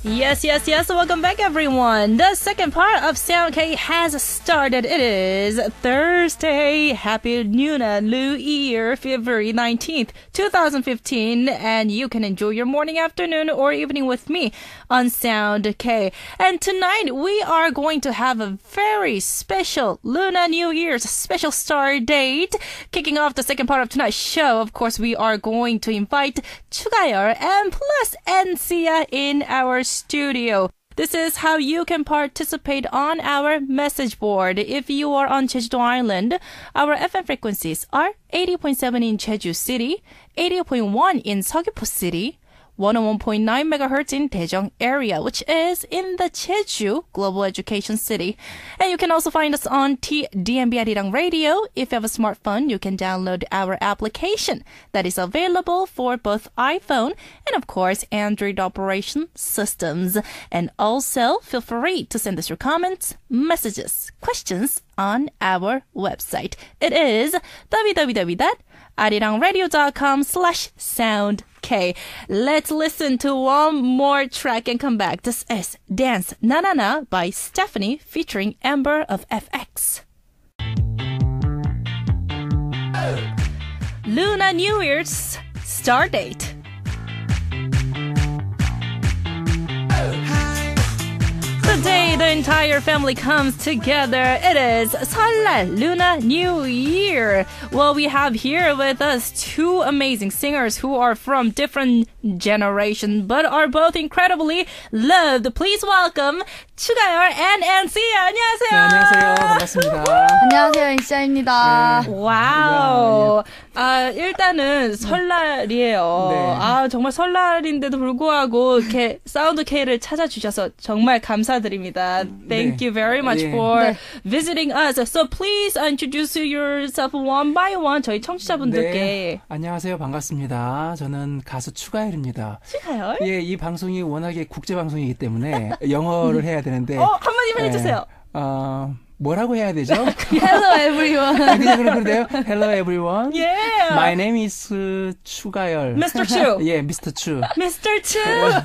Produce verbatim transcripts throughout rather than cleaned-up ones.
Yes, yes, yes. Welcome back, everyone. The second part of Sound K has started. It is Thursday. Happy Lunar New Year, February nineteenth, twenty fifteen. And you can enjoy your morning, afternoon, or evening with me on Sound K. And tonight, we are going to have a very special Lunar New Year's special star date. Kicking off the second part of tonight's show, of course, we are going to invite 추가열 and plus Encia in our studio. This is how you can participate on our message board. If you are on Jeju-do Island, our F M frequencies are eighty point seven in Jeju City, eighty point one in Seogwipo City, one oh one point nine megahertz in Daejeong area, which is in the Jeju Global Education City. And you can also find us on T D M B Arirang Radio. If you have a smartphone, you can download our application that is available for both iPhone and, of course, Android operation systems. And also, feel free to send us your comments, messages, questions on our website. It is w w w dot arirangradio dot com slash sound k. Let's listen to one more track and come back. This is Dance Na Na Na by Stephanie featuring Amber of F X. Lunar New Year's star date. The day the entire family comes together. It is 설날, Lunar New Year. Well, we have here with us two amazing singers who are from different generations but are both incredibly loved. Please welcome 추가열 and Encia. 안녕하세요. 네, 안녕하세요. 반갑습니다. 안녕하세요, 인싸입니다. 네. 와우. 아, 일단은 설날이에요. 네. 아, 정말 설날인데도 불구하고 이렇게 사운드 K를 찾아주셔서 정말 감사드립니다. Thank 네. you very much 네. for 네. visiting us. So please introduce yourself one by one 저희 청취자분들께. 네. 안녕하세요. 반갑습니다. 저는 가수 추가열입니다. 추가열? 예, 이 방송이 워낙에 국제 방송이기 때문에 영어를 해야 되는데. 어, 한마디만 예, 해주세요. 어, 뭐라고 해야 되죠? Hello, everyone. 그냥 그런데요. Hello everyone. Yeah. My name is uh, 추가열. 미스터 Chu. 예, 미스터 추. 미스터 Chu.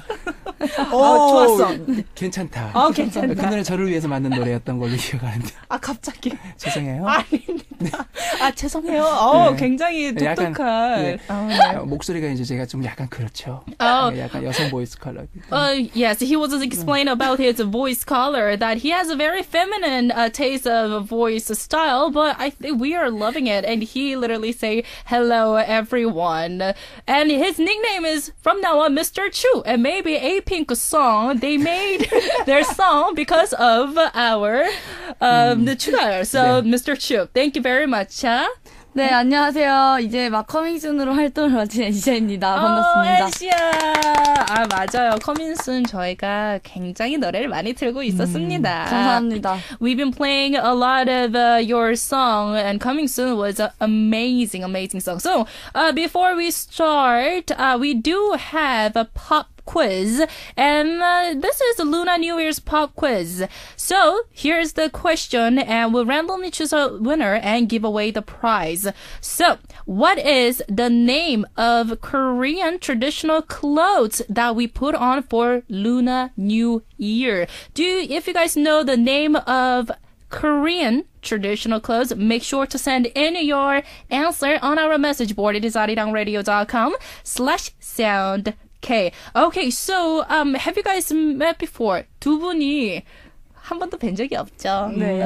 오, 어, 좋았어. 괜찮다. 어, 괜찮다. 그 노래 저를 위해서 만든 노래였던 걸로 기억하는데. 아, 갑자기. 죄송해요. 아닙니다. 아, 죄송해요. 어, 네. 굉장히 약간, 독특한. 예, 아, 네. 목소리가 이제 제가 좀 약간 그렇죠. 어. 예, 약간 여성 보이스 컬러. Uh, yes, he was explaining about his voice color, that he has a very feminine uh, taste of voice style, but I think we are loving it. And he literally say, hello, everyone. And his nickname is, from now on, Mister Chu. And maybe A Pink song, they made their song because of our um, the 추가열. So, 네. Mister Chu, thank you very much. Huh? 네, 안녕하세요. 이제 막 커밍순으로 활동을 마친 엔시아입니다. 반갑습니다. 어, 엔시아. 아, 맞아요. 커민순 저희가 굉장히 노래를 많이 틀고 있었습니다. 감사합니다. We've been playing a lot of uh, your song, and Coming Soon was an amazing, amazing song. So, uh, before we start, uh, we do have a pop quiz, and uh, this is a Lunar New Year's pop quiz. So, here's the question, and we'll randomly choose a winner and give away the prize. So, what is the name of Korean traditional clothes that we put on for Lunar New Year? Do you, if you guys know the name of Korean traditional clothes, make sure to send in your answer on our message board. It is arirangradio dot com slash sound K. Okay, so um, have you guys met before? 두 분이 한 번도 뵌 적이 없죠? 네.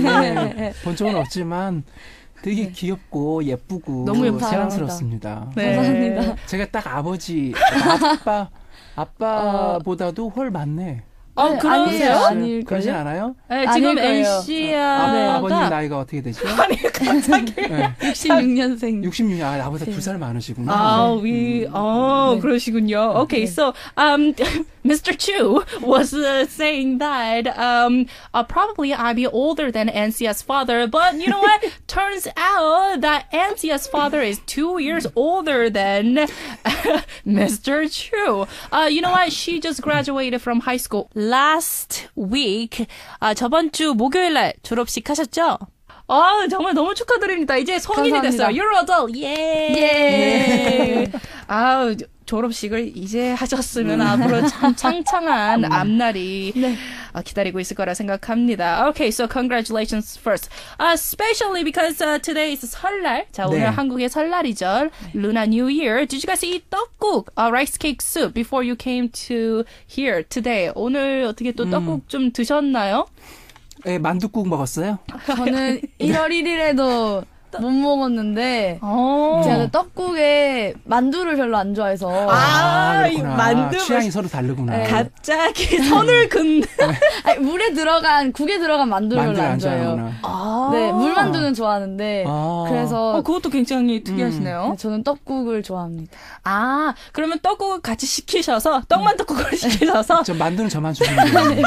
네, 본 적은 없지만 되게 귀엽고 예쁘고 너무 예쁘다. 사랑스럽습니다. 네. 감사합니다. 제가 딱 아버지, 아빠, 아빠보다도 훨 많네. 어, 네, 그러세요? 아니에요. 아닐걸요? 그러지 않아요? 네, 지금 아닐 거예요. 아, 엔시아가 아버님 나이가 어떻게 되죠? 아니 갑자기 네. 육십육 년생. 육십육 년, 아, 나보다 두 살 많으시구나. 아, we, oh, 네. 그러시군요. Okay, so, um, Mister Chu was uh, saying that, um, uh, probably I'd be older than Encia's father, but you know what? Turns out that Encia's father is two years older than Mister Chu. Uh, you know what? She just graduated from high school last week. 아, 저번 주 목요일날 졸업식 하셨죠? 아, 정말 너무 축하드립니다. 이제 성인이 감사합니다. 됐어요. You're adult. 예. 예. 아우, 졸업식을 이제 하셨으면 앞으로 참 창창한 앞날이 네. 어, 기다리고 있을 거라 생각합니다. Okay, so congratulations first. Uh, especially because uh, today is 설날. 자, 오늘 네. 한국의 설날이죠. Lunar New Year. Did you guys eat 떡국, uh, rice cake soup before you came to here today? 오늘 어떻게 또 떡국 좀 드셨나요? 예, 만둣국 먹었어요? 저는 일월 일일에도 못 먹었는데 어. 제가 떡국에 만두를 별로 안 좋아해서 아, 이 그렇구나. 만두 취향이 서로 다르구나. 네. 갑자기 선을 긋는. 아니, 물에 들어간 국에 들어간 만두를 만두를 별로 안 안 좋아해요. 좋아하는구나. 아. 네, 물만두는 좋아하는데 아. 그래서 어, 그것도 굉장히 특이하시네요. 네, 저는 떡국을 좋아합니다. 아, 그러면 떡국을 같이 시키셔서 떡만둣국을 시키셔서. 저 만두는 저만 주시면 돼요.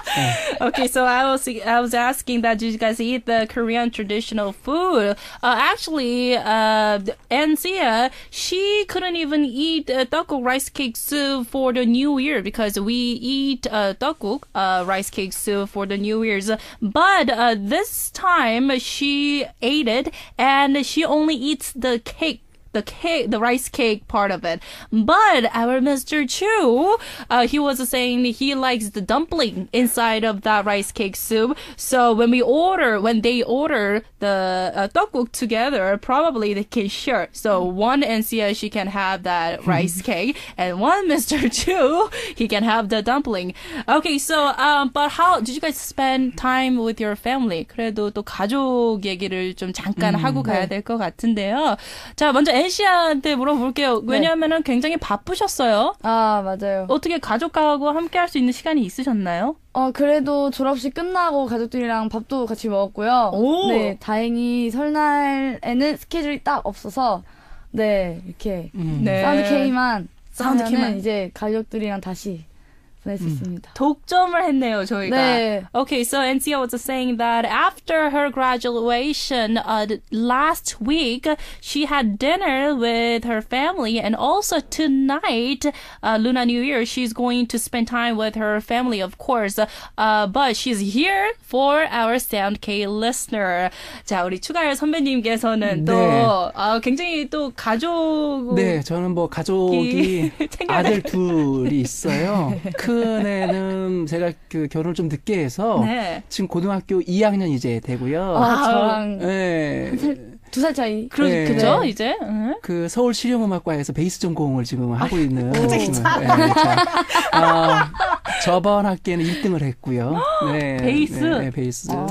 Okay, so I was I was asking that you guys eat the Korean traditional food. Uh, actually, uh, Ansia, she couldn't even eat uh, 떡국 rice cake soup for the New Year because we eat uh, 떡국 uh, rice cake soup for the New Year's. But uh, this time she ate it and she only eats the cake. The cake, the rice cake part of it. But our Mister Chu, uh, he was saying he likes the dumpling inside of that rice cake soup. So when we order, when they order the uh, 떡국 together, probably they can share. So one N C A, she can have that rice cake, and one Mister Chu, he can have the dumpling. Okay, so um, but how did you guys spend time with your family? 그래도 또 가족 얘기를 좀 잠깐 하고 가야 될 것 같은데요. 자, 먼저 엔시아한테 물어볼게요. 왜냐하면은 굉장히 바쁘셨어요. 아, 맞아요. 어떻게 가족하고 함께 할 수 있는 시간이 있으셨나요? 어, 그래도 졸업식 끝나고 가족들이랑 밥도 같이 먹었고요. 오. 네, 다행히 설날에는 스케줄이 딱 없어서 네, 이렇게 음. 네. 사운드 K만 사운드 하면은 K만. 이제 가족들이랑 다시 보낼 수 있습니다. 독점을 했네요, 저희가. 네. Okay, so Encia was saying that after her graduation uh, last week, she had dinner with her family, and also tonight, uh, Lunar New Year, she's going to spend time with her family, of course. Uh, but she's here for our Sound K listener. 자, 우리 추가열 선배님께서는 또 네. 어, 굉장히 또 가족 네, 저는 뭐 가족이 챙겨야 아들 둘이 있어요. 큰 애는 제가 그 결혼을 좀 늦게 해서 네. 지금 고등학교 이 학년 이제 되고요. 아, 저랑 네. 두 살 차이. 그러, 네. 그죠, 이제? 응. 그 서울 실용음악과에서 베이스 전공을 지금 하고 있는 갑자기 네, 자, 아, 저번 학기에는 일 등을 했고요. 네, 베이스? 네, 네, 베이스. 네.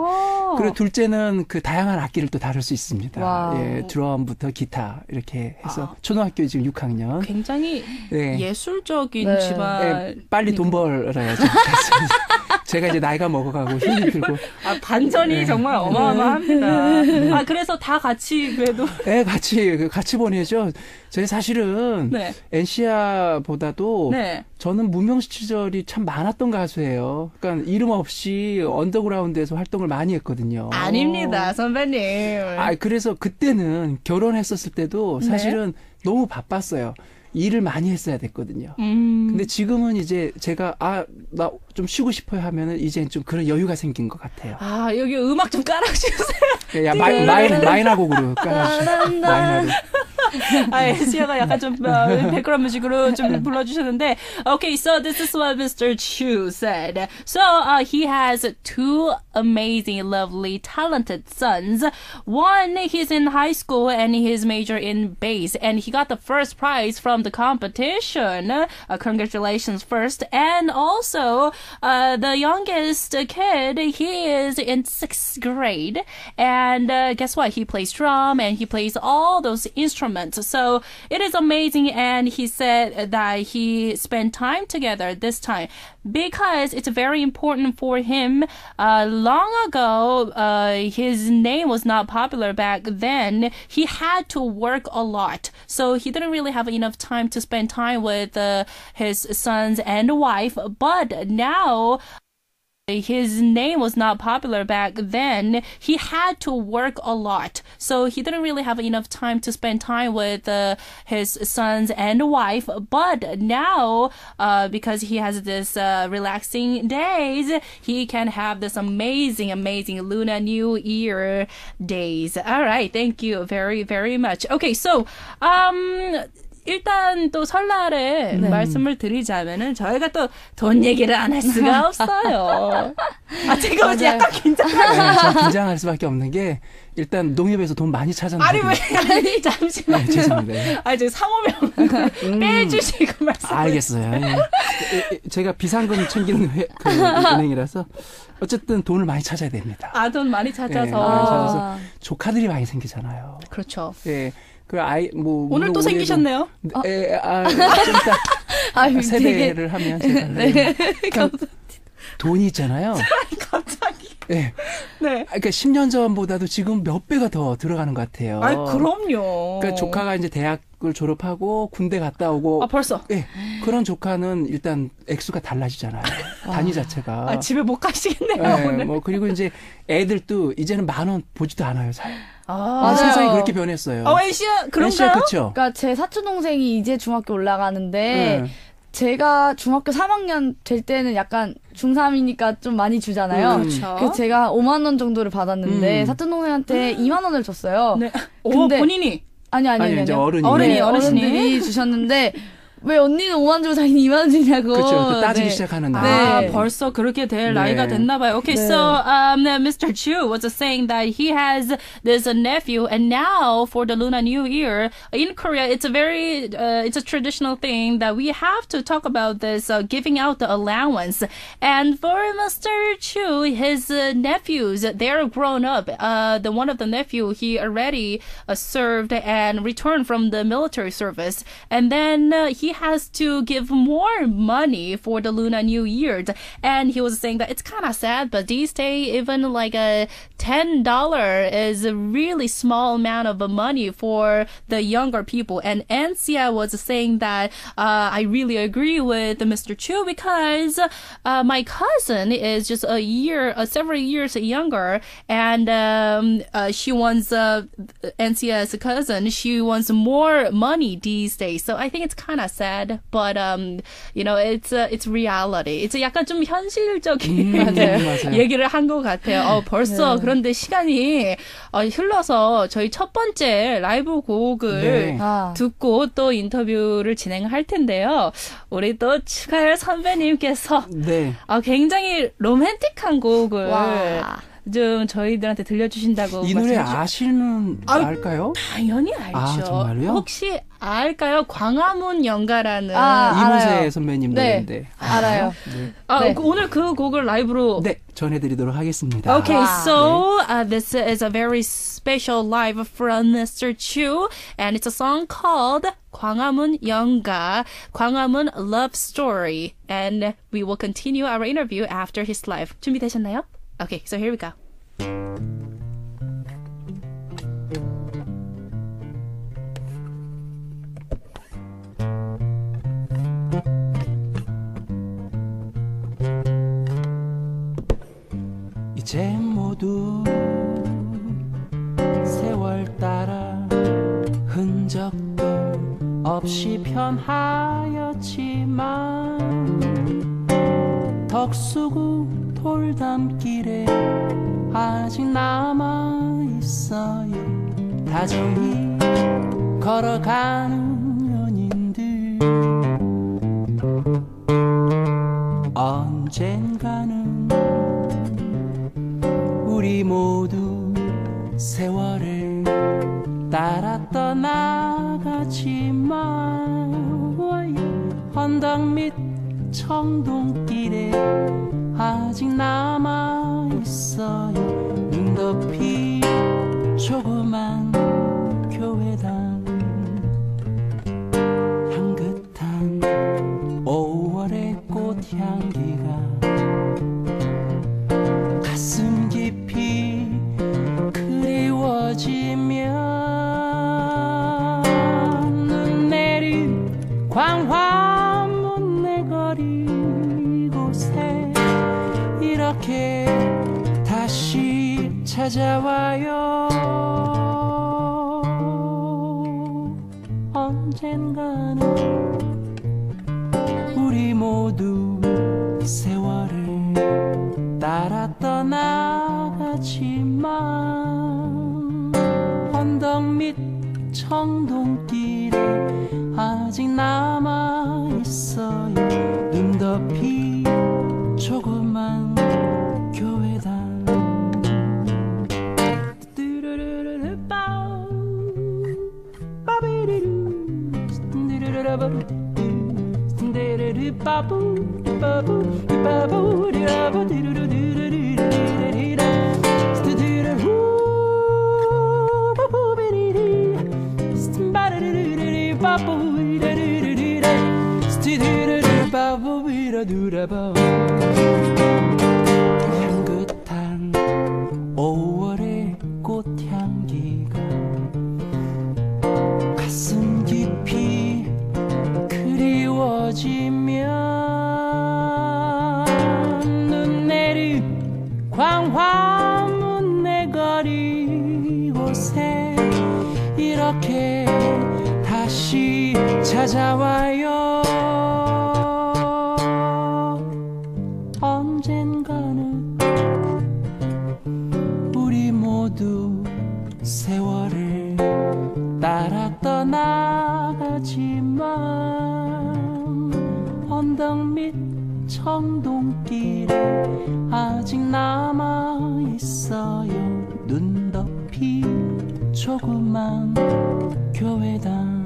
아. 그리고 둘째는 그 다양한 악기를 또 다룰 수 있습니다. 와우. 예, 드럼부터 기타 이렇게 해서 아. 초등학교 지금 육 학년. 굉장히 네. 예술적인 네. 집안. 네, 빨리 돈 벌어야죠. 제가 이제 나이가 먹어가고 힘이 들고. 아, 반전이 네. 정말 어마어마합니다. 아, 그래서 다 같이 그래도. 네, 같이 같이 보내죠. 저희 사실은 네. 엔시아보다도 네. 저는 무명 시절이 참 많았던 가수예요. 그러니까 이름 없이 언더그라운드에서 활동을 많이 했거든요. 아닙니다, 선배님. 아, 그래서 그때는 결혼했었을 때도 사실은 너무 바빴어요. 일을 많이 했어야 됐거든요. 음. 근데 지금은 이제 제가 아, 나 좀 쉬고 싶어요 하면은 이제 좀 그런 여유가 생긴 것 같아요. 아, 여기 음악 좀 깔아주세요. 야, 마이, 마이, 마이너 곡으로 깔아주세요. 마이너로. 아, 에시아가 약간 좀 어, 백그라운드 뮤직으로 좀 불러주셨는데. Okay, so this is what Mister Chu said. So uh, he has two amazing, lovely, talented sons. One, he's in high school and he's major in bass, and he got the first prize from the competition. Uh, congratulations first. And also, uh, the youngest kid, he is in sixth grade, and uh, guess what? He plays drum and he plays all those instruments. So it is amazing, and he said that he spent time together this time because it's very important for him. Uh, long ago, uh, his name was not popular back then. He had to work a lot, so he didn't really have enough time to spend time with uh, his sons and wife. But now his name was not popular back then, he had to work a lot. So he didn't really have enough time to spend time with uh, his sons and wife. But now, uh, because he has this uh, relaxing days, he can have this amazing, amazing Lunar New Year days. All right. Thank you very, very much. Okay. So, um, 일단 또 설날에 네. 말씀을 드리자면은 저희가 또 돈 얘기를 안 할 수가 없어요. 아, 제가 어제 약간 긴장하네요. 네, 저 긴장할 수밖에 없는 게 일단 농협에서 돈 많이 찾아내요. 아니 왜? 아니 잠시만요. 네, 죄송합니다. 아, 저 상호명 음, 빼주시고 말씀. 알겠어요. 예. 예, 제가 비상금 챙기는 회, 그 은행이라서 어쨌든 돈을 많이 찾아야 됩니다. 아, 돈 많이 찾아서. 네, 많이 찾아서 조카들이 많이 생기잖아요. 그렇죠. 예. 그 아이 뭐 오늘 또 생기셨네요? 어? 예, 아, 좀 이따 아유, 세배를 하면 제가 네. 그러니까 돈이 있잖아요. 갑자기. 네. 네. 그러니까 십 년 전보다도 지금 몇 배가 더 들어가는 것 같아요. 아, 그럼요. 그러니까 조카가 이제 대학을 졸업하고 군대 갔다 오고 아, 벌써. 예. 그런 조카는 일단 액수가 달라지잖아요. 단위 자체가. 아, 집에 못 가시겠네요, 예, 오늘. 뭐 그리고 이제 애들도 이제는 만 원 보지도 않아요, 잘. 아, 아, 세상이 그렇게 변했어요. 어, 에이시아, 그런가요? 그렇죠. 그러니까 제 사촌 동생이 이제 중학교 올라가는데 네. 제가 중학교 삼 학년 될 때는 약간 중삼이니까 좀 많이 주잖아요. 음. 그렇죠. 그래서 제가 오만 원 정도를 받았는데 음. 사촌 동생한테 이만 원을 줬어요. 네. 오, 근데- 본인이. 아니 아니 아니, 아니 이제 아니요. 어른이. 어른이, 네, 어르신이. 어른들이 주셨는데 왜 언니는 오만 원 주고 자기는 이만 원 주냐고. 그렇죠. 그 따지기 네. 시작하는 날. 아, 네. 벌써 그렇게 될 네. 나이가 됐나 봐요. Okay, 네. so um, Mister Chu was saying that he has this uh, nephew, and now for the Lunar New Year in Korea, it's a very uh, it's a traditional thing that we have to talk about this uh, giving out the allowance. And for Mister Chu, his uh, nephews, they're grown up. Uh, the one of the nephew, he already uh, served and returned from the military service, and then uh, he has to give more money for the Lunar New Year. And he was saying that it's kind of sad, but these days, even like a ten dollars is a really small amount of money for the younger people. And Ansia was saying that uh, I really agree with Mister Chu because uh, my cousin is just a year, uh, several years younger, and um, uh, she wants, uh, Ansia's cousin, she wants more money these days. So I think it's kind of sad, but um, you know, it's uh, it's reality. It's 약간 좀 현실적인 음, 맞아요. 얘기를 한 것 같아요. 어, 벌써 네. 그런데 시간이 어, 흘러서 저희 첫 번째 라이브 곡을 네. 아. 듣고 또 인터뷰를 진행할 텐데요. 우리 또 추가열 선배님께서 네. 아, 굉장히 로맨틱한 곡을 와. 좀 저희들한테 들려주신다고 이 노래 말씀해 주셨- 아시는 아유, 알까요? 당연히 알죠. 아, 정말요? 혹시 알까요? 광화문 연가라는 아, 이문세 알아요. 선배님 네. 노래인데. 알아요. 네. 아, 네. 그 오늘 그 곡을 라이브로 네, 전해드리도록 하겠습니다. Okay, Wow. so uh, this is a very special live from Mister Chu, and it's a song called 광화문 연가, 광화문 Love Story, and we will continue our interview after his live. 준비되셨나요? Okay, so here we go. 이제 모두 세월 따라 흔적도 없이 변하였지만 덕수구 돌담길에 아직 남아있어요. 다정히 걸어가는 연인들. 언젠가는 우리 모두 세월을 따라 떠나가지만 언덕 밑 청동길에 아직 남아있어요. 눈 덮인 조그만 교회당, 향긋한 오월의 꽃향기가 가슴 깊이 그리워지며 눈 내린 광화문 내거리 이곳에 이런 이렇게 다시 찾아와요. 언젠가는 우리 모두 세월을 따라 떠나가지만 언덕 밑 청동길에 아직 남아있어요. 눈 덮인 조그만 교회당. 향긋한 오월의 꽃향기가 가슴 깊이 그리워지면 눈 내린 광화문 내거리 곳에 이렇게 다시 찾아와요. 언젠가는 우리 모두 세월을 따라 떠나가지만 언덕 밑 청동길에 아직 남아있어요. 눈 덮인 조그만 교회당.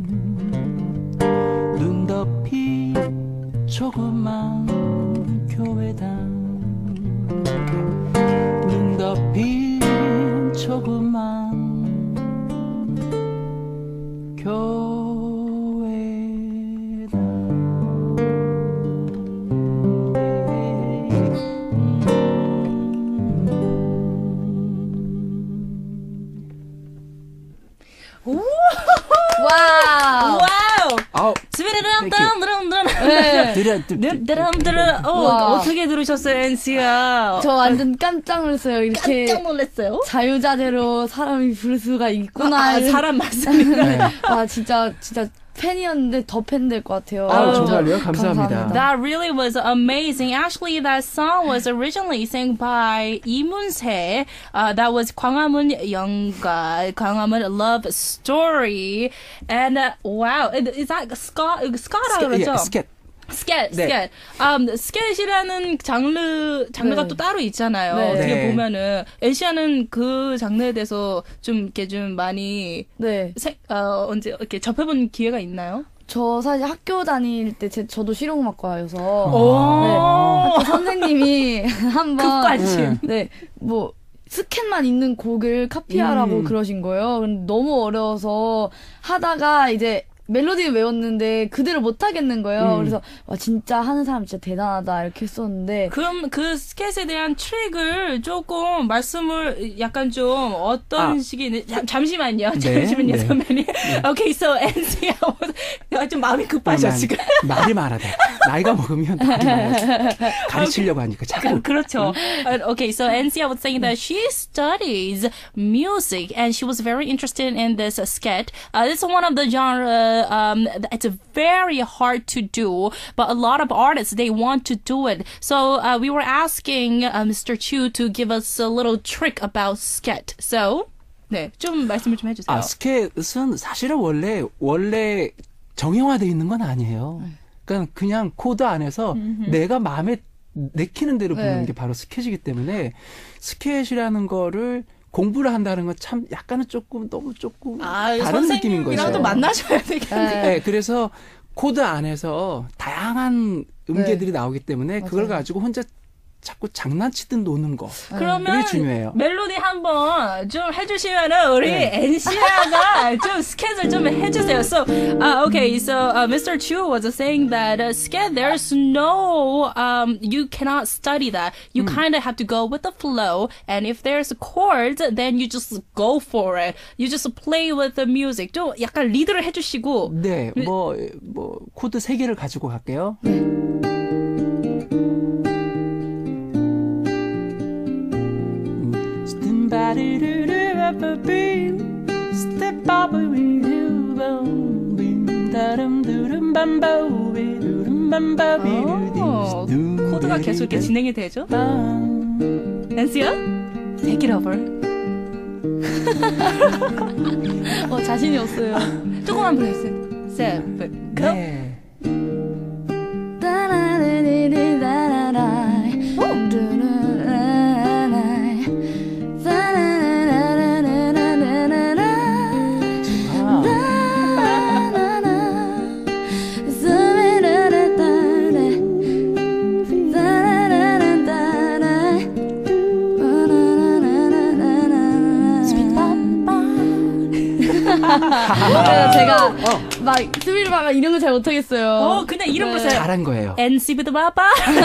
눈 덮인 조그만 교회당. 눈 덮인 조그만 교회당. 와우. 와우. 아우, 스비르르 네. 드려, 드럼드르. 어, 와. 어떻게 들으셨어요, 엔씨야? 저 완전 깜짝 놀랐어요. 이렇게 깜짝 놀랐어요. 자유자재로 사람이 부를 수가 있구나. 아, 사람 맞습니다. 네. 와, 진짜, 진짜 팬이었는데 더 팬 될 것 같아요. 아, 진짜 정말요? 감사합니다. That really was amazing. Actually, that song was originally sang by 이문세. Uh, that was 광화문 연가, 광화문 love story. And uh, wow, is that ska? Ska라고 그러죠? 예, 스켓. 스켓, 네. 스켓. Um, 스켓이라는 장르, 장르가 네. 또 따로 있잖아요. 네. 어떻게 네. 보면은, 엔시아는 그 장르에 대해서 좀 이렇게 좀 많이, 네. 세, 어, 언제 이렇게 접해본 기회가 있나요? 저 사실 학교 다닐 때 제, 저도 실용음악과여서 오. 네. 학교 선생님이 한번 급관심. 네. 뭐 스캔만 있는 곡을 카피하라고 음. 그러신 거예요. 근데 너무 어려워서 하다가 이제 멜로디는 외웠는데 그대로 못 하겠는 거예요. 음. 그래서 와 진짜 하는 사람 진짜 대단하다 이렇게 했었는데 그럼 그 스켓에 대한 트릭을 조금 말씀을 약간 좀 어떤 아. 식이 잠, 잠시만요. 네, 잠시만요, 네. 선배님. 오케이, so 엔씨야 좀 마음이 급하죠 말이, 지금. 말이 많아 돼. 나이가 먹으면 말이 많아. 가르치려고 하니까 자꾸. 그렇죠. Uh, okay, so 엔씨야 was saying that she studies music and she was very interested in this uh, sket. Uh, this is one of the genre. Um, it's very hard to do, but a lot of artists they want to do it. So uh, we were asking uh, Mister Chu to give us a little trick about sket. So, 네, 좀 말씀을 좀 해주세요. 아, 스켓은 사실은 원래, 원래 정형화되어 있는 건 아니에요. 그러니까 그냥 코드 안에서 내가 마음에 내키는 대로 부르는 네. 게 바로 스켓이기 때문에 스켓이라는 거를 공부를 한다는 건 참 약간은 조금 너무 조금 아, 다른 느낌인 거죠. 선생님이랑 또 만나셔야 되겠네요. 네, 그래서 코드 안에서 다양한 음계들이 나오기 때문에 그걸 맞아요. 가지고 혼자 자꾸 장난치듯 노는 거. 그러면 그게 중요해요. 멜로디 한번 좀 해주시면은 우리 네. 엔시아가 좀 스케줄 좀 해주세요. So, uh, okay, so uh, Mister Chu was saying that uh, sket there's no, um, you cannot study that. You kind of have to go with the flow, and if there's chords, then you just go for it. You just play with the music. 좀 약간 리드를 해주시고. 네, 뭐, 뭐, 코드 세 개를 가지고 갈게요. Step up with you, boom, 다름 두름 밤보, 두름 밤보, 코드가 계속 이렇게 진행이 되죠? 앤시야, take it over. 어, 자신이 없어요. 조금만 브레이스. 세븐, 고! 네. 그래서 제가 어. 막 스밀바가 이런 거 잘 못하겠어요. 어, 그냥 이름 부르세요. 잘한 거예요. 엔씨비드 바바.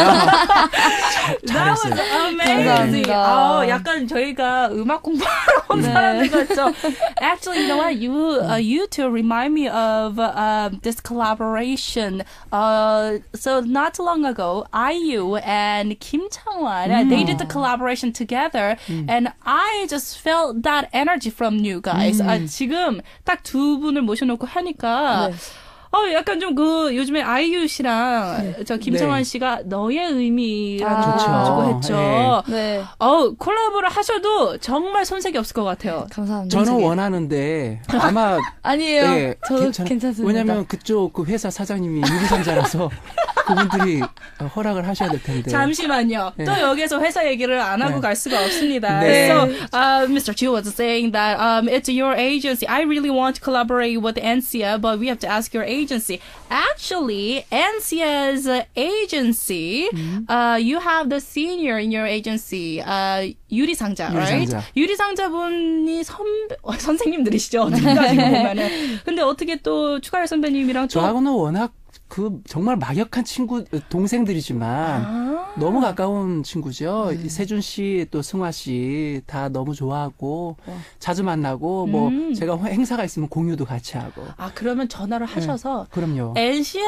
That was amazing. 감사합니다. 어, 약간 저희가 음악 공부하러 온 네. 사람들 같죠. Actually, you know what? You, uh, you two remind me of uh, this collaboration. Uh, so not too long ago, I U and Kim Chang-won, mm. they did the collaboration together, mm. and I just felt that energy from you guys. 음. 아, 지금 딱 두 분을 모셔놓고 하니까. 네. 어, 약간 좀 그, 요즘에 아이유 씨랑 네. 저 김정환 네. 씨가 너의 의미라는 아, 곡을 가지고 좋죠. 했죠. 네. 어, 콜라보를 하셔도 정말 손색이 없을 것 같아요. 감사합니다. 저는 원하는데 아마 아니에요. 네, 저도 괜찮- 괜찮습니다. 왜냐면 그쪽 그 회사 사장님이 유리상자라서 그분들이 허락을 하셔야 될 텐데. 잠시만요. 네. 또 여기서 회사 얘기를 안 하고 네. 갈 수가 없습니다. 네. So, uh, Mister Chu was saying that um, it's your agency. I really want to collaborate with Ansia, but we have to ask your agency. Actually, Ansia's agency, Mm-hmm. uh, you have the senior in your agency, uh, 유리상자, right? 유리상자. 유리상자분이 선배, 어, 선생님들이시죠. 어떻게 따지고 보면은. 근데 어떻게 또 추가열 선배님이랑 또 저하고는 워낙 그 정말 막역한 친구 동생들이지만 아. 너무 가까운 친구죠. 이 세준 씨 또 승화 씨 다 너무 좋아하고 자주 만나고 뭐 음. 제가 행사가 있으면 공유도 같이 하고. 아, 그러면 전화를 하셔서 그럼요. 엔시아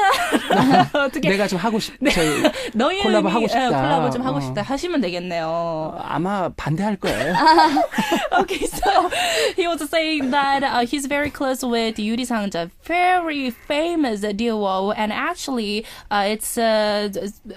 어떻게 내가 좀 하고 싶. 저희 너희 콜라보 의미, 하고 싶다. 예, 콜라보 좀 하고 어. 싶다 하시면 되겠네요. 아마 반대할 거예요. Okay, so he was saying that uh, he's very close with Yuri Sangja, very famous duo, and actually uh, it's uh,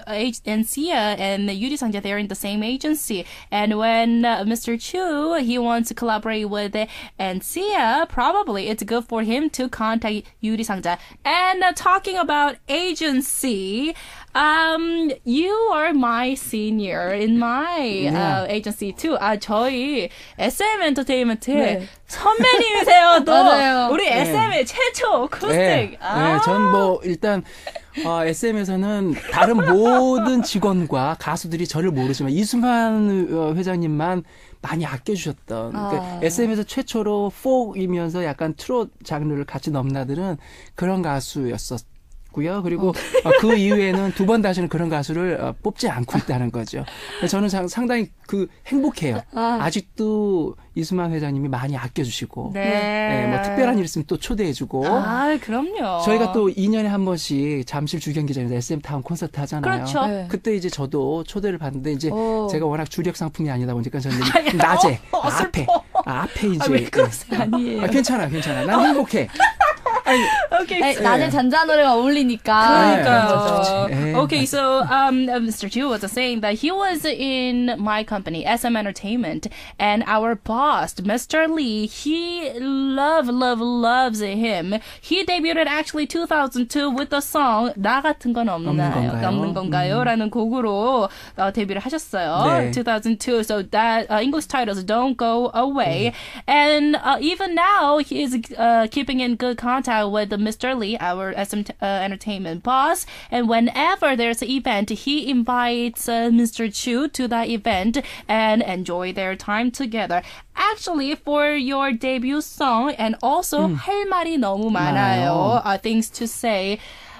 Ansia and Yuri Sangja, they're in the same agency. And when uh, Mister Chu, he wants to collaborate with Ansia, probably it's good for him to contact Yuri Sangja. And uh, talking about agency, um, you are my senior in my uh, agency too. 아, 저희 에스엠 엔터테인먼트의 네. 선배님이세요, 또. 맞아요. 우리 에스엠의 최초 쿠스틱. 네, 아. 네, 전 뭐 일단 어, 에스엠에서는 다른 모든 직원과 가수들이 저를 모르지만 이수만 어, 회장님만 많이 아껴주셨던. 아. 그러니까 에스엠에서 최초로 포크이면서 약간 트롯 장르를 같이 넘나드는 그런 가수였었. 고요. 그리고 어, 그 이후에는 두 번 다시는 그런 가수를 어, 뽑지 않고 있다는 거죠. 그래서 저는 상, 상당히 그 행복해요. 아. 아직도 이수만 회장님이 많이 아껴주시고, 네. 네, 뭐 특별한 일 있으면 또 초대해주고. 아, 그럼요. 저희가 또 이 년에 한 번씩 잠실 주경기장에서 에스엠 타운 콘서트 하잖아요. 그렇죠. 네. 그때 이제 저도 초대를 받는데 이제 오. 제가 워낙 주력 상품이 아니다 보니까 저는 아니, 낮에 어, 어, 앞에 슬퍼. 아, 앞에 이제 아, 왜 그러세요? 아니에요. 아, 괜찮아 괜찮아 난 행복해. 아니, Okay. 아니, 낮에 잔잔한 노래가 어울리니까. 그러니까요. 네. Okay, so um, uh, Mister Chu was saying that he was in my company, S M Entertainment, and our boss, Mister Lee, he love, love, loves him. He debuted actually two thousand two with the song 나 같은 건 없나요? 없는 건가요? 없는 건가요? 라는 곡으로 어, 데뷔를 하셨어요. 네. two thousand two. So that uh, English titles don't go away. And uh, even now, he is uh, keeping in good contact with Mister Lee, our S M uh, Entertainment boss. And whenever there's an event, he invites uh, Mister Chu to that event and enjoy their time together. Actually, for your debut song, and also 할 말이 너무 많아요, 많아요. uh, things to say.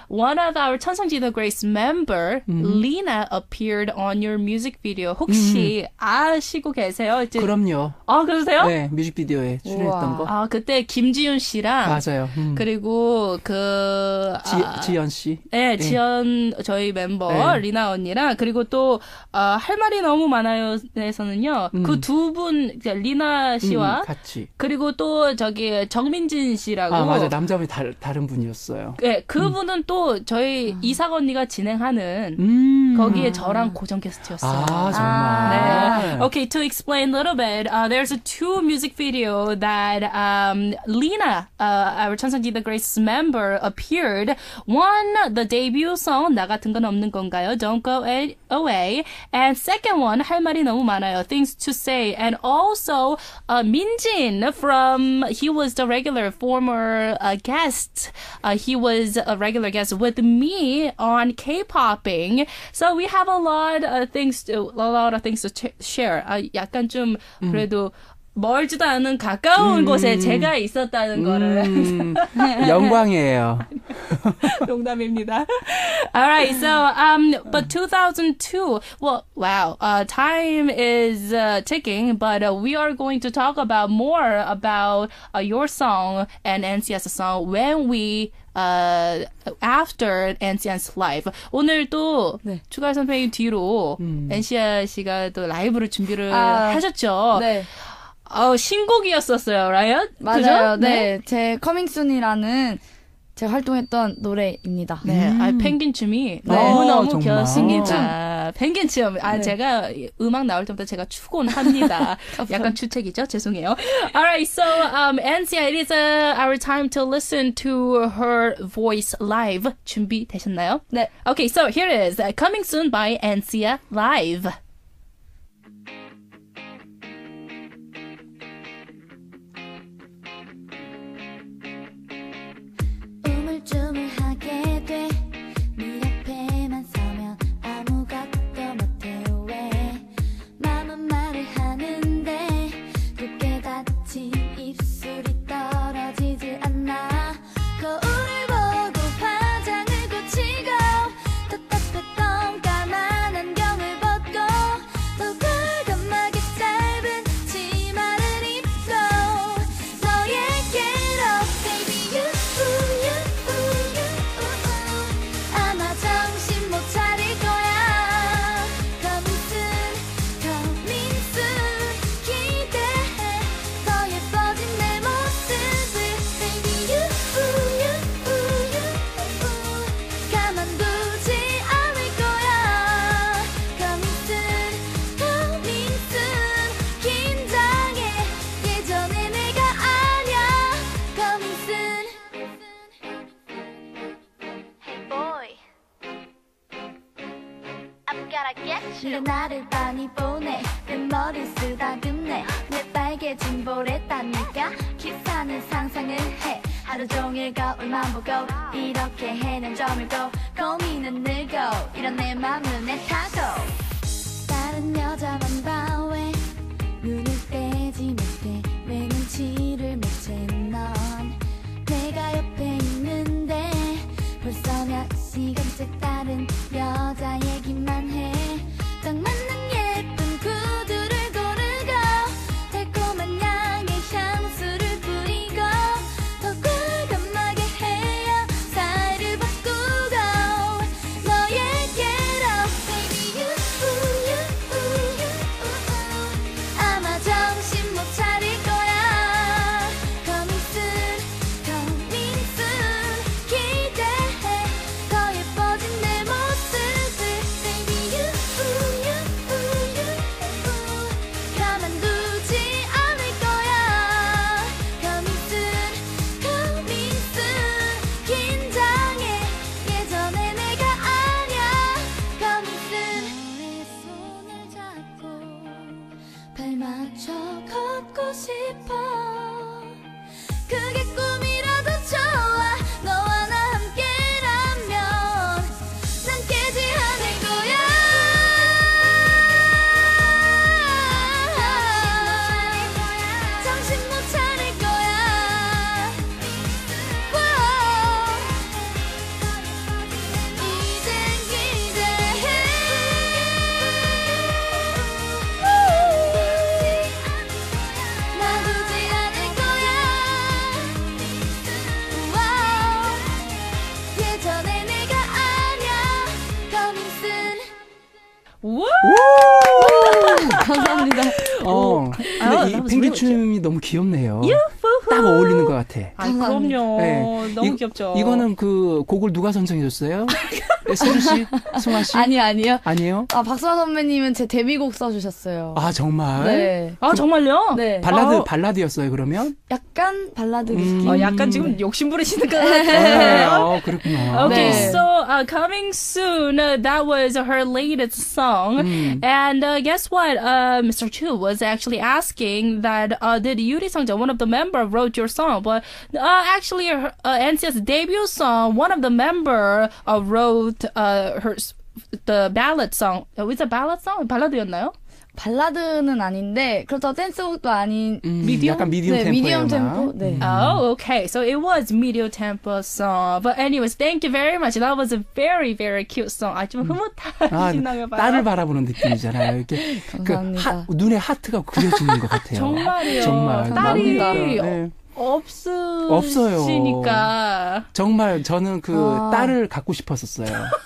one of our 천상지 The Grace member, Lina, appeared on your music video. 혹시 아시고 계세요? 이제 그럼요. 아, 그러세요? 네, 뮤직비디오에 출연했던 우와. 거. 아, 그때 김지윤 씨랑 맞아요. 음. 그리고 그 지, 아, 지연 씨. 네, 지연 저희 멤버 네. 리나 언니랑 그리고 또 어, 할 말이 너무 많아요에서는요. 음. 그 두 분 리나 씨와 음, 같이. 그리고 또 저기 정민진 씨라고 아, 맞아. 남자분이 다른 다른 분이었어요. 네, 그분은 또 저희 이삭 언니가 진행하는 음. 거기에 저랑 고정 게스트였어요. 아, 정말. 네. Okay, to explain a little bit, uh, there's a two music video that um, Lina, uh, our 천상지 The Grace member, appeared. One, the debut song 나 같은 건 없는 건가요? Don't Go A- Away. And second one, 할 말이 너무 많아요. Things to Say. And also, uh, Minjin from, he was the regular former uh, guest. Uh, he was a regular guest with me on K-popping. So we have a lot of things to, a lot of things to ch- share. 아, 약간 좀 그래도 멀지도 않은 가까운 곳에 제가 있었다는 거를 음, 영광이에요. 농담입니다. Alright, so um, but two thousand two. Well, wow. Uh, time is uh, ticking, but uh, we are going to talk about more about uh, your song and N C S song when we. Uh, after N C S Live. 오늘 또 네. 추가 선배님 뒤로 음. 엔시아 씨가 또 라이브를 준비를 아, 하셨죠. 네. 어, 신곡이었었어요, right? 맞아요. 그죠? 네. 제 커밍순이라는 제가 활동했던 노래입니다. 네, 음. 아, 펭귄 춤이 네. 너무너무 어, 정말. 귀엽습니다. 펭귄 춤. 아, 네. 제가 음악 나올 때부터 제가 추곤 합니다. 약간 주책이죠? 죄송해요. Alright, so, um, Ansia, it is uh, our time to listen to her voice live. 준비되셨나요? 네. Okay, so here it is. Uh, coming soon by Ansia Live. 우물쭈물하게 돼 네 앞에만 서면 아무것도 못해 왜 마음은 말을 하는데 굳게 닫힌 입술이 떨어지질 않아 거울을 보고 화장을 고치고 답답했던 까만 안경을 벗고 더 과감하게 짧은 치마를 입고 너에게로 baby you you 아마 정신 못 차릴 거야 Coming soon, coming soon 기대해 더 예뻐진 내 모습을 Baby you, you, you 가만두지 않을 거야 Coming soon, coming soon 긴장해 예전의 내가 아냐 Coming soon Hey boy, I'm gonna get you. 네가 나를 많이 보내, 내 머리 쓰다듬네. 내 빨개진 볼에 따니까 기사는 상상을 해. 하루 종일 거울만 보고 이렇게 해낸 점이고 고민은 늘고 이런 내 맘 눈에 타고 다른 여자만 봐 왜 눈을 떼지 못해 왜 눈치를 못 채 넌 내가 옆에 있는데 벌써 몇 시간째 다른 여자 얘기만 해 딱 맞는 예쁜 구두를 고르고 달콤한 향의 향수를 뿌리고 더 과감하게 해야 살을 바꾸고 너에게로 baby you, you, Woo! 감사합니다. 어, 아, 근데 이 that was 펭귄 really 춤이 너무 귀엽네요. 유후후. 딱 어울리는 것 같아. 아, 그럼요. 네. 너무 이- 귀엽죠. 이거는 그 곡을 누가 선정해줬어요? 네, 세주 씨, 승화 씨, 아니요, 아니요. 아니에요? 아, 박수아 선배님은 제 데뷔곡 써주셨어요. 아 정말? 네. 아, 정말요? 네. 발라드 어. 발라드였어요 그러면? 약간 발라드 음. 느낌. 어, 약간 지금 욕심 부리시는 것 네. 같아요. 어, 그렇구나. Okay, 네. so uh, coming soon, uh, that was her latest song. 음. And uh, guess what? Uh, Mister Chu was actually asking that uh, did Yuri Sangja, one of the member, wrote your song? But uh, actually, her, uh, N C S's debut song, one of the member uh, wrote uh, her s- the ballad song. Uh, was it a ballad song? 발라드였나요? 발라드는 아닌데 그렇다고 댄스곡도 아닌 음, 미디엄? 약간 미디엄 네, 템포의 미디엄 음악. 템포. 네. Oh, okay. So it was medium tempo song. But anyways, thank you very much. That was a very, very cute song. 아, 좀 아, 흐뭇하시나요? 딸을 바라보는 느낌이잖아요. 이렇게 그 감사합니다. 하, 눈에 하트가 그려지는 것 같아요. 정말이요. 정말 딸이 너무, 네. 없으시니까. 정말 저는 그 아. 딸을 갖고 싶었었어요.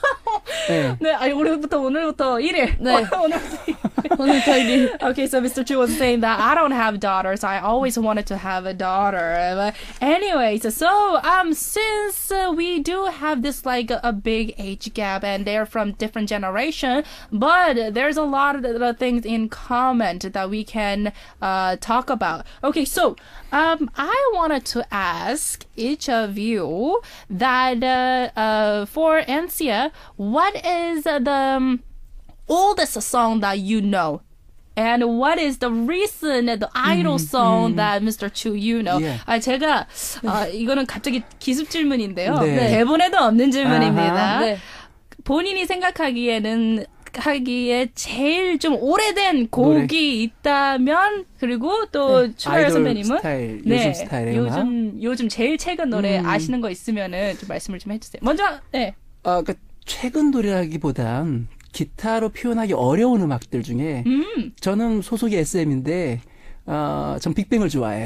네. 네, 아니, 오늘부터, 오늘부터 일 일. 네. 오늘부터 일 일. 오늘 저희 Okay, so Mister Chu was saying that I don't have daughters. I always wanted to have a daughter. But anyways, so um, since uh, we do have this like a, a big age gap and they're from different generation, but there's a lot of the things in common that we can uh, talk about. Okay, so um, I wanted to ask each of you that uh, uh, for Ancia, what is the um, oldest song that you know? And what is the reason, the idol song that Mister Chu you know? Yeah. 아, 제가, 아, 이거는 갑자기 기습 질문인데요. 네. 대본에도 없는 질문입니다. 아하. 네. 본인이 생각하기에는, 하기에 제일 좀 오래된 곡이 있다면, 그리고 또 네. 추가열 아이돌 선배님은 스타일, 요즘 스타일의 음악? 요즘, 요즘 제일 최근 노래 음. 아시는 거 있으면은 좀 말씀을 좀 해주세요. 먼저, 네. 아, 그러니까 최근 노래라기보단 기타로 표현하기 어려운 음악들 중에 음. 저는 소속이 에스엠인데 어, 전 빅뱅을 좋아해요.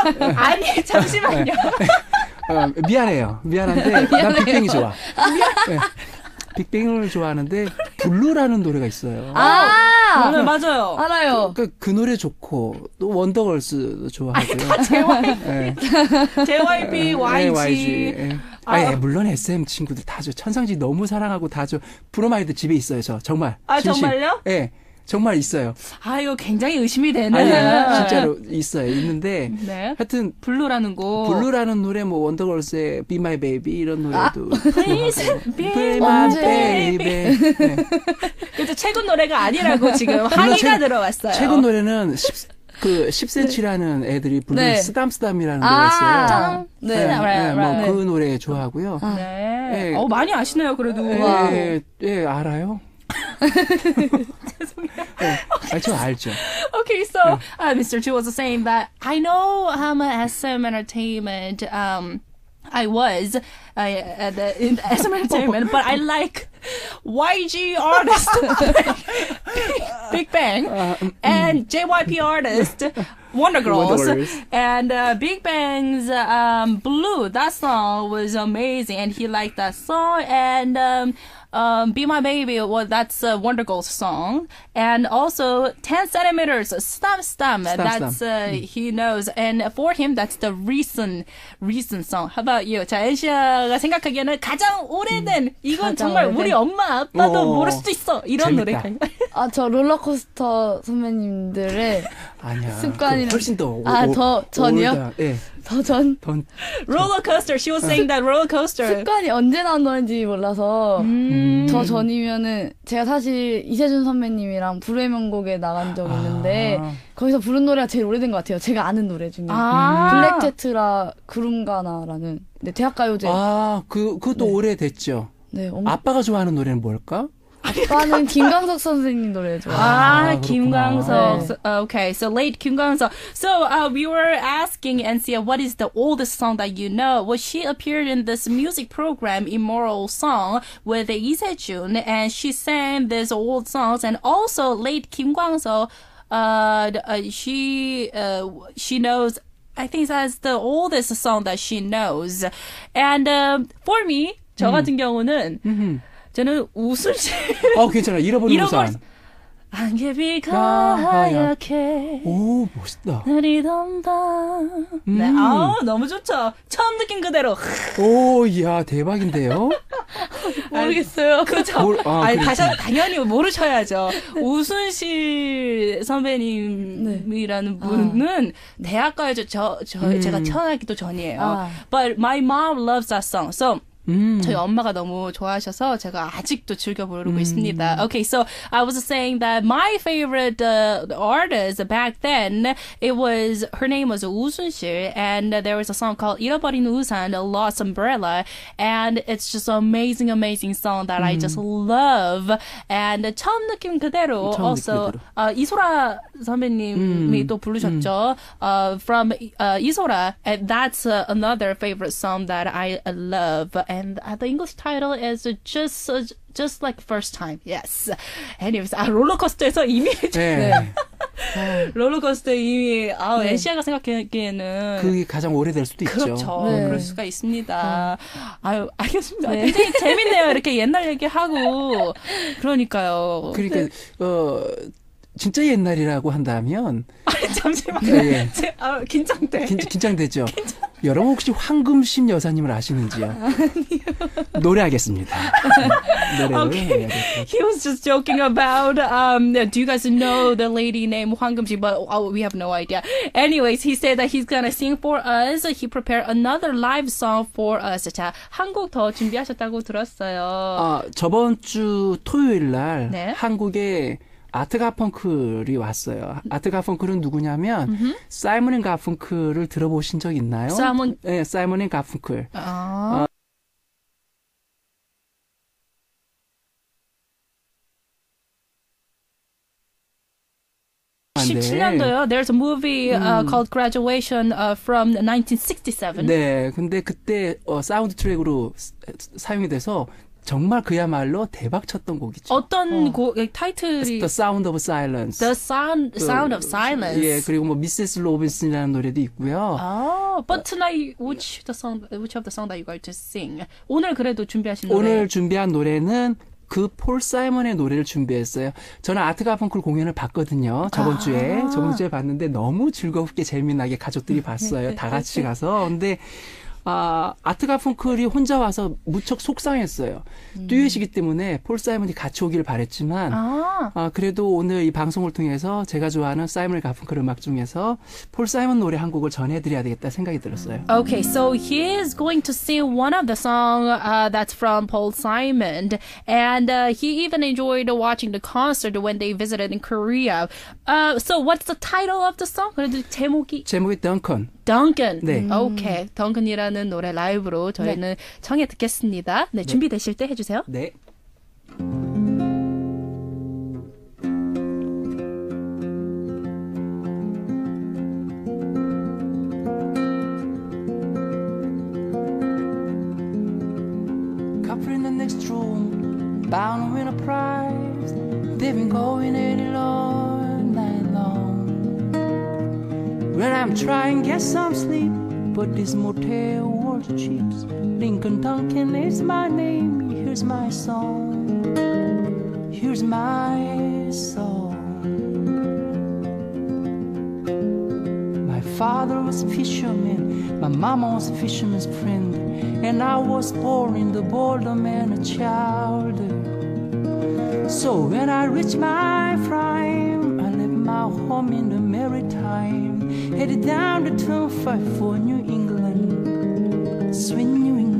아니, 잠시만요. 어, 미안해요. 미안한데 난 빅뱅이 좋아. 네. 빅뱅을 좋아하는데 블루라는 노래가 있어요. 아, 네, 맞아요. 알아요. 그, 그 노래 좋고 또 원더걸스도 좋아하고요. 네. 제이와이피, 와이지. 네, 와이지. 예. 아, 예, 물론 에스엠 친구들 다죠. 천상지 너무 사랑하고 다죠. 브로마이드 집에 있어요, 저 정말. 아, 진심. 정말요? 예, 정말 있어요. 아, 이거 굉장히 의심이 되는. 아니, 진짜로 있어요. 있는데 네. 하여튼 블루라는 곡. 블루라는 노래, 뭐 원더걸스의 Be My Baby 이런 노래도. Please be Be my My baby. Baby. 네. 그래서 최근 노래가 아니라고 지금 항의가 최근- 들어왔어요. 최근 노래는 십, 그 십 센치라는 애들이 부른 네. 쓰담쓰담이라는 노래가 있어요. 아, 네. 네, right, 뭐 right. 그 노래 좋아하고요. 네. 네. 어, 많이 아시네요, 그래도. 와. 예, 예, 알아요. 네, 아, 저 알죠. Okay, so uh, Mister Chu was saying that I know I'm a S M Entertainment. Um, I was uh, at the, in S M Entertainment, but I like Y G artist, Big Bang, and J Y P artist, Wonder Girls, Wonder Girls. and uh, Big Bang's um, Blue. That song was amazing, and he liked that song. And um, um, Be My Baby, well, that's uh, Wonder Girls song, and also ten centimeters, Stam Stam. That's uh, he knows, and for him, that's the recent recent song. How about you? 자, 엔시아가 생각하기에는 가장 오래된 이건 가장 정말 오래된. 우리 엄마 아빠도 어. 모를 수도 있어 이런 재밌다. 노래가요. 아, 저 롤러코스터 선배님들의 아니야. 습관이랑- 그 훨씬 더. 아, 오- 더 전이요? 올다. 예. 더 전 더. Roller coaster. She was saying that roller coaster. 습관이 언제 나온 노래인지 몰라서 음. 더 전이면은 제가 사실 이세준 선배님이랑 불후의 명곡에 나간 적 있는데 아. 거기서 부른 노래가 제일 오래된 것 같아요. 제가 아는 노래 중에 아. 블랙 테트라 구름가나라는 네, 대학가요제. 아, 그, 그것도 오래됐죠. 네, 엄, 아빠가 좋아하는 노래는 뭘까? 아빠는 김광석 선생님 노래 좋아해요. Ah, Ah, Kim 그렇구나. Kwang-seok. So- Okay, so late Kim Kwang-seok. So uh, we were asking Encia, what is the oldest song that you know? Well, she appeared in this music program, Immoral Song, with Lee Se-jun, and she sang these old songs. And also, late Kim Kwang-seok, uh, th- uh, she uh, she knows. I think that's the oldest song that she knows. And um, for me, 저 같은 경우는 음. 저는 웃을 시 어, 괜찮아. 잃어버린 잃어버린 우산. 안개비가 하얗게 오, 멋있다. 내리던 밤. 음. 네, 아우, 너무 좋죠. 처음 느낀 그대로. 오, 이야, 대박인데요? 모르겠어요. 그죠? 뭘, 아, 아니, 그렇지. 다시, 당연히 모르셔야죠. 우순실 선배님이라는 분은 대학가에 저, 저, 저 음. 제가 태어나기도 전이에요. 아. But my mom loves that song. So, 음. 저희 엄마가 너무 좋아하셔서 제가 아직도 즐겨 부르고 음. 있습니다. Okay, so I was saying that my favorite uh, artist back then, it was, her name was 우순실, and there was a song called 잃어버린 우산, A Lost Umbrella, and it's just an amazing, amazing song that I just love. And 처음 느낌 그대로, 처음 also, 느낌 그대로. uh, 이소라 선배님이 음. 또 부르셨죠. Uh, from uh, 이소라, and that's uh, another favorite song that I uh, love. And uh, the English title is just uh, just like first time. Yes. Anyways, 아 롤러코스터에서 이미 네. 롤러코스터 이미 아 네. 엔시아가 생각하기에는 그게 가장 오래될 수도 있죠. 그렇죠. 네. 그럴 수가 있습니다. 아유, 알겠습니다. 네. 굉장히 재밌네요. 이렇게 옛날 얘기하고. 그러니까요. 그러니까, 어, 진짜 옛날이라고 한다면, 아니, 잠시만요. 예, 예. 제, 아, 긴장돼. 긴, 긴장되죠? 여러분 혹시 황금심 여사님을 아시는지요? 노래하겠습니다. 노래를 해야 될 He was just joking about, um, do you guys know the lady named Hwang Geum-si? But oh, we have no idea. Anyways, he said that he's gonna sing for us. He prepared another live song for us. 자, 한 곡 더 준비하셨다고 들었어요. 아, 저번 주 토요일 날 네. 한국에 아트 가펑클이 왔어요. 아트 가펑클은 누구냐면 사이먼 앤 가펑클을 들어보신 적 있나요? 사이먼- 네, 사이먼 앤 가펑클. 아. 십칠 년도요. There's a movie uh, called Graduation uh, from nineteen sixty-seven. 네, 근데 그때 어, 사운드 트랙으로 스- 사용이 돼서 정말 그야말로 대박 쳤던 곡이죠. 어떤 곡 타이틀이 The Sound of Silence. The Sound 그, Sound of Silence. 예, 그리고 뭐 미세스 로빈슨이라는 노래도 있고요. 아, but tonight which the song which of the song that you going to sing? 오늘 그래도 준비하신 노래. 오늘 준비한 노래는 그 폴 사이먼의 노래를 준비했어요. 저는 아트 가펑클 공연을 봤거든요. 저번 아. 주에. 저번 주에 봤는데 너무 즐겁게 재미나게 가족들이 봤어요. 다 같이 가서. 근데 아, 아트 가펑클이 혼자 와서 무척 속상했어요. 듀엣이기 때문에 폴 사이먼이 같이 오기를 바랬지만 아. 아, 그래도 오늘 이 방송을 통해서 제가 좋아하는 사이먼 가펑클 음악 중에서 폴 사이먼 노래 한 곡을 전해드려야 되겠다 생각이 들었어요. Okay, so he is going to sing one of the song uh, that's from Paul Simon, and uh, he even enjoyed watching the concert when they visited in Korea. Uh, so what's the title of the song? 그래도 제목이 제목이 덩컨. Duncan. 네. Okay, Duncan이라는 노래 라이브로 저희는 청해 듣겠습니다. 네, 준비되실 때 해주세요. 네. Couple in the next room, bound to win a prize. They've been going at it all night long. When I'm trying to get some sleep, but this motel world's cheap. Lincoln Duncan is my name. Here's my song. Here's my song. My father was a fisherman. My mama was a fisherman's friend. And I was born in the border man, a child. So when I reached my prime, I left my home in the maritime, headed down the turnpike for New England, sweet New England.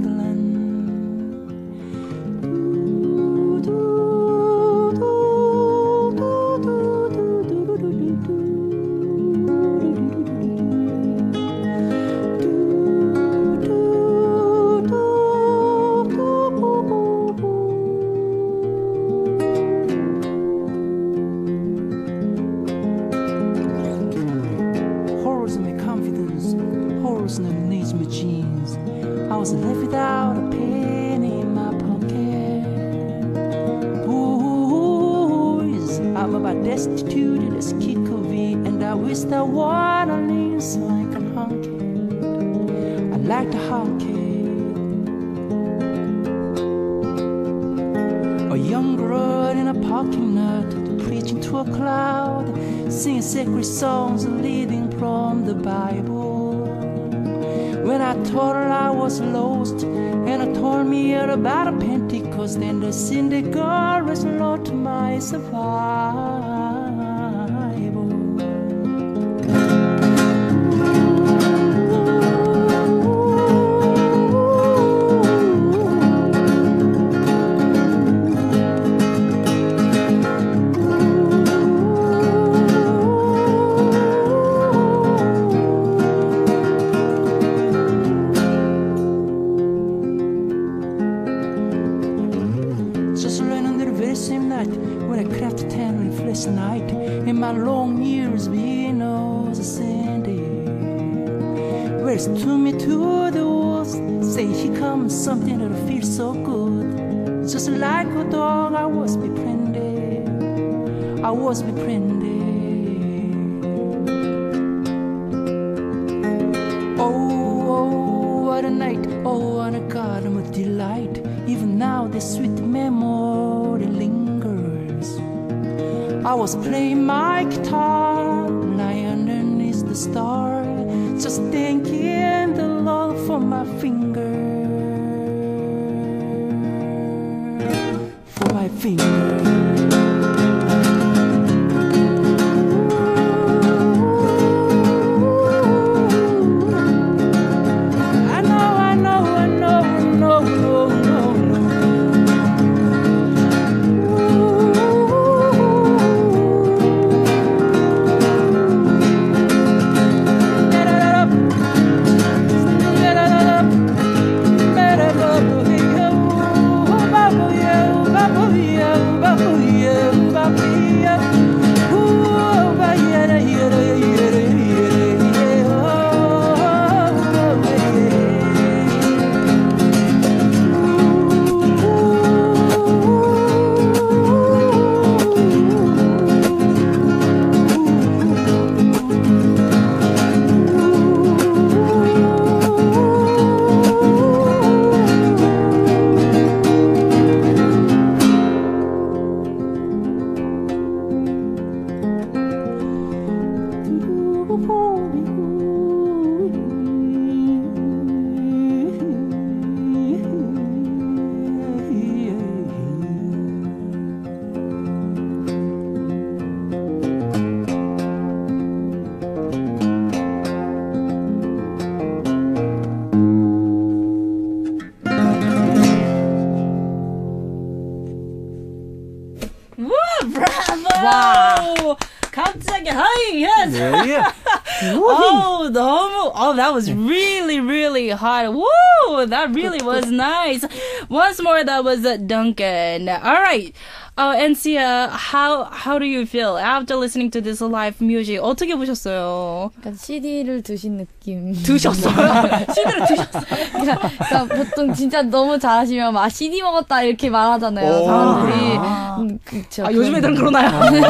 Horrors of my confidence, horrors needs my jeans. I was left without a penny in my pocket. Boys, I'm about destitute as Kid Covey, and I wish that one leans like a honky. I like the honky. A young girl in a parking lot, preaching to a cloud, singing sacred songs leading from the Bible. When I told her I was lost, and I told me all about a Pentecost, and the Cindy girl was Lord to my survival. Night in my long years being a Sandy, where's to me to the walls, say he comes something that feels so good, just like a dog I was befriended, I was befriended. Oh, oh, what a night, oh, what a garden of delight, even now the sweet memory lingers. I was playing my guitar, lying underneath the star, just thanking the Lord for my finger, for my finger. 갑자기 hi yes. Yeah, yeah. Oh, 너무. Oh, that was really, really hot. Woo, that really was nice. Once more, that was uh, Duncan. All right. Uh, Encia, how how do you feel after listening to this live music? 어떻게 보셨어요? 약간 씨디를 드신 느낌. 드셨어요? 씨디를 드셨어요? 그러니까, 그러니까 보통 진짜 너무 잘하시면 막 씨디 먹었다 이렇게 말하잖아요. 사람들이. 아, 음, 그쵸, 아 요즘 애들은 그러나요?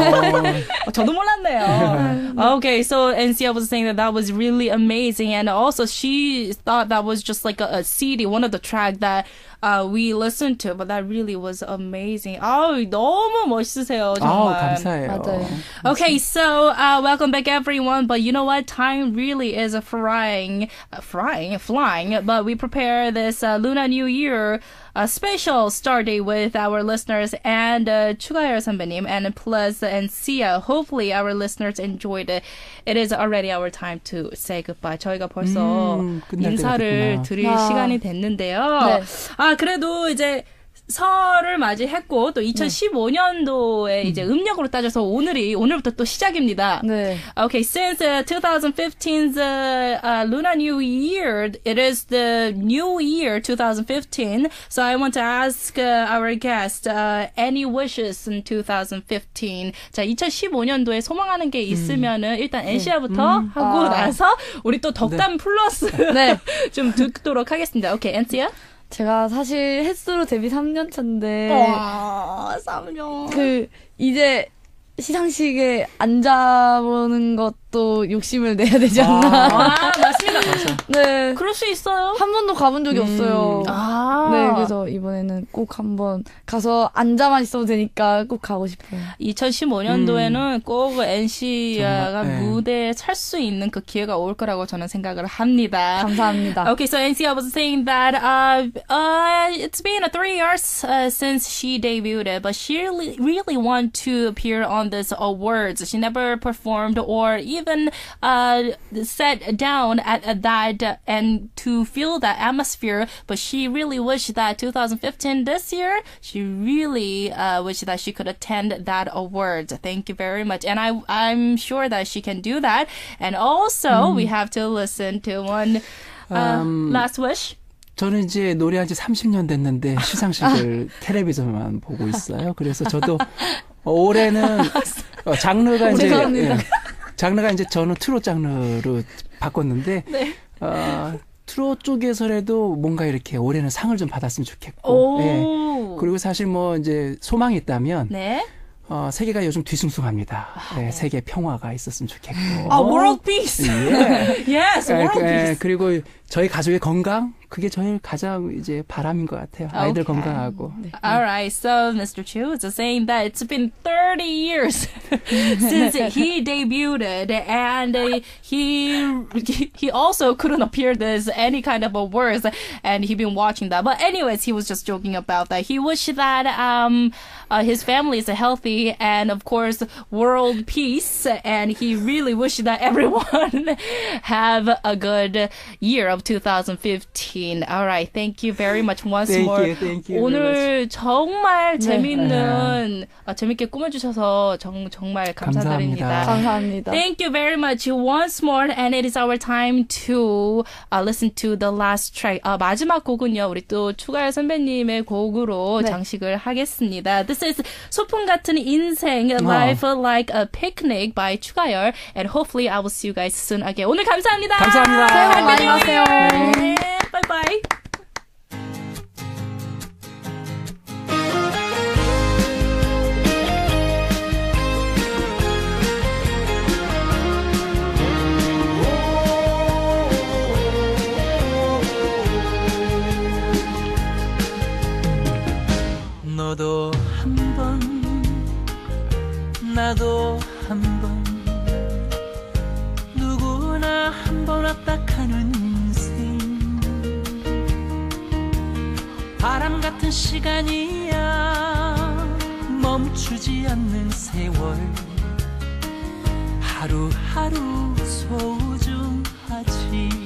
어, 저도 몰랐네요. Okay, so Encia was saying that that was really amazing, and also she thought that was just like a, a C D, one of the track that uh, we listened to, but that really was amazing. 아우, 너무 멋있으세요, 정말. 아우, 감사해요. 맞아요. Okay, so uh, welcome back, everyone. But you know what? Time really is a flying, uh, flying, flying. But we prepare this uh, Lunar New Year a special start day with our listeners and uh, 추가열 선배님 and plus and Sia. Hopefully our listeners enjoyed it. It is already our time to say goodbye. 저희가 벌써 음, 끝날 때가 인사를 됐구나. 드릴 아. 시간이 됐는데요. 네. 아 그래도 이제 설을 맞이했고 또 이천십오 년도에 이제 음력으로 따져서 오늘이 오늘부터 또 시작입니다. 네. Okay, since uh, twenty fifteen's uh, uh, Lunar New Year, it is the New Year twenty fifteen. So I want to ask uh, our guest uh, any wishes in twenty fifteen. 자, 이천십오 년도에 소망하는 게 있으면은 일단 엔시아부터 음. 하고 아. 나서 우리 또 덕담 플러스 네. 좀 듣도록 하겠습니다. 오케이, 엔시아? 제가 사실 햇수로 데뷔 삼 년 차인데 와, 삼 년. 그 이제 시상식에 앉아보는 것도 또 욕심을 내야 되지 않나. 아, 맞습니다. 네. 그럴 수 있어요. 한 번도 가본 적이 음. 없어요. 아. 네, 그래서 이번에는 꼭 한번 가서 앉아만 있어도 되니까 꼭 가고 싶어요. 이천십오 년도에는 음. 꼭 엔씨가 정말, 네. 무대에 찰 수 있는 그 기회가 올 거라고 저는 생각을 합니다. 감사합니다. Okay, so N C, I was saying that uh, uh, it's been uh, three years uh, since she debuted, but she really, really want to appear on this awards. She never performed or even uh, sat down at, at that and to feel that atmosphere, but she really wished that twenty fifteen, this year, she really uh, wished that she could attend that awards. Thank you very much. And I, I'm sure that she can do that. And also, mm. we have to listen to one uh, um, last wish. 저는 이제 노래한 지 삼십 년 됐는데 시상식을 텔레비전만 보고 있어요. 그래서 저도 올해는 어, 장르가 이제 예, 장르가 이제 저는 트롯 장르로 바꿨는데 네. 어, 트롯 쪽에서라도 뭔가 이렇게 올해는 상을 좀 받았으면 좋겠고 예. 그리고 사실 뭐 이제 소망이 있다면 네. 어, 세계가 요즘 뒤숭숭합니다. 아, 네, 세계 평화가 있었으면 좋겠고. 아, world peace. 예. yes, world 예, peace. 예, 그리고 저희 가족의 건강, 그게 저희 가장 이제 바람인 것 같아요. 아이들 okay. 건강하고. 네. Alright, so Mister Chu is saying that it's been thirty years since he debuted, and uh, he he also couldn't appear this any kind of awards, and he been watching that. But anyways, he was just joking about that. He wished that um uh, his family is healthy and of course world peace, and he really wished that everyone have a good year of twenty fifteen. Alright, thank you very much once thank more. You, thank you 오늘 정말 네. 재밌는 아, 재밌게 꾸며주셔서 정, 정말 감사드립니다. 감사합니다. 감사합니다. Thank you very much once more, and it is our time to uh, listen to the last track. 아, 마지막 곡은요, 우리 또 추가열 선배님의 곡으로 네. 장식을 하겠습니다. This is 소풍 같은 인생, Life Like a Picnic by 추가열, and hopefully I will see you guys soon again. 오늘 감사합니다. 감사합니다. 새해 복 많이 Happy New 받으세요. Year. 네, 바이바이. 너도 한 번, 나도 한 번, 누구나 한 번 왔다 가는 인생. 바람 같은 시간이야, 멈추지 않는 세월. 하루하루 소중하지.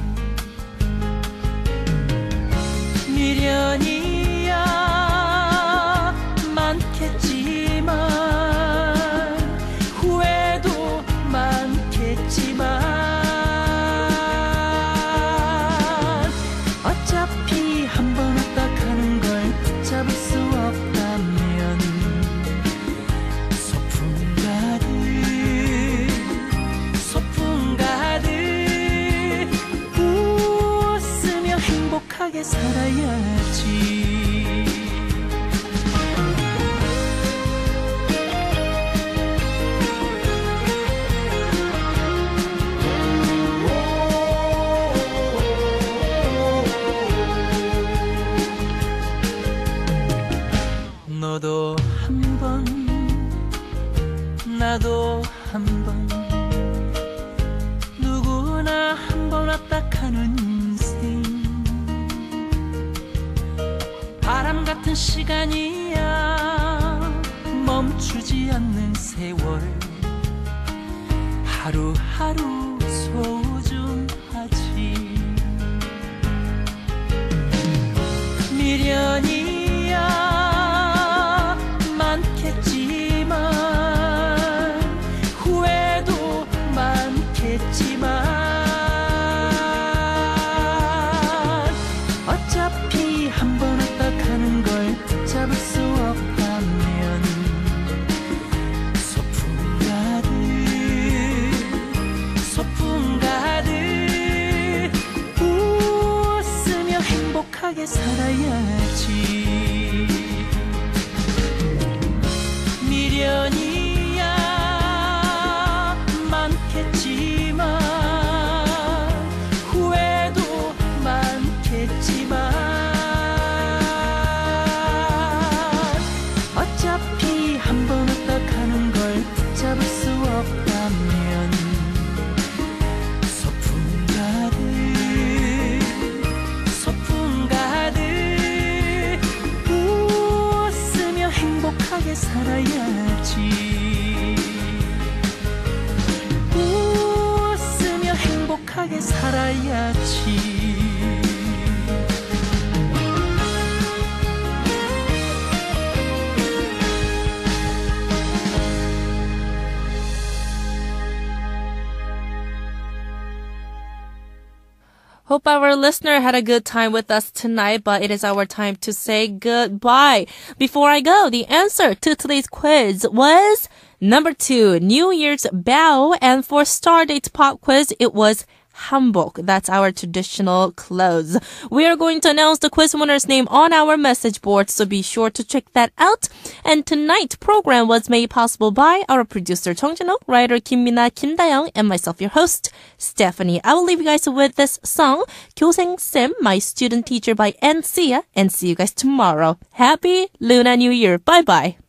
미련이야 많겠지만, 후회도 많겠지만, 어차피 한 번 왔다 가는 걸 붙잡을 수 없다면 소풍 가득 소풍 가득 웃으며 행복하게 살아야지. 너도 한 번, 나도 한 번, 누구나 한 번 왔다 가는 인생. 바람 같은 시간이야, 멈추지 않는 세월. 하루하루 소중하지. 미련이야 많겠지만, 후회도 많겠지만, 어차피 한 번 왔다 가는 걸 붙잡을 수 없다면 소풍 가득 소풍 가득 살아야지 웃으며 행복하게 살아야지 Hope our listener had a good time with us tonight, but it is our time to say goodbye. Before I go, the answer to today's quiz was number two, New Year's bow, and for Stardate pop quiz, it was hanbok. That's our traditional clothes. We are going to announce the quiz winner's name on our message board, so be sure to check that out. And tonight's program was made possible by our producer Chung Jin-ho, writer Kim Mina, Kim Da-young, and myself, your host, Stephanie. I will leave you guys with this song, 교생쌤, My Student Teacher by N C A, and see you guys tomorrow. Happy Lunar New Year. Bye-bye.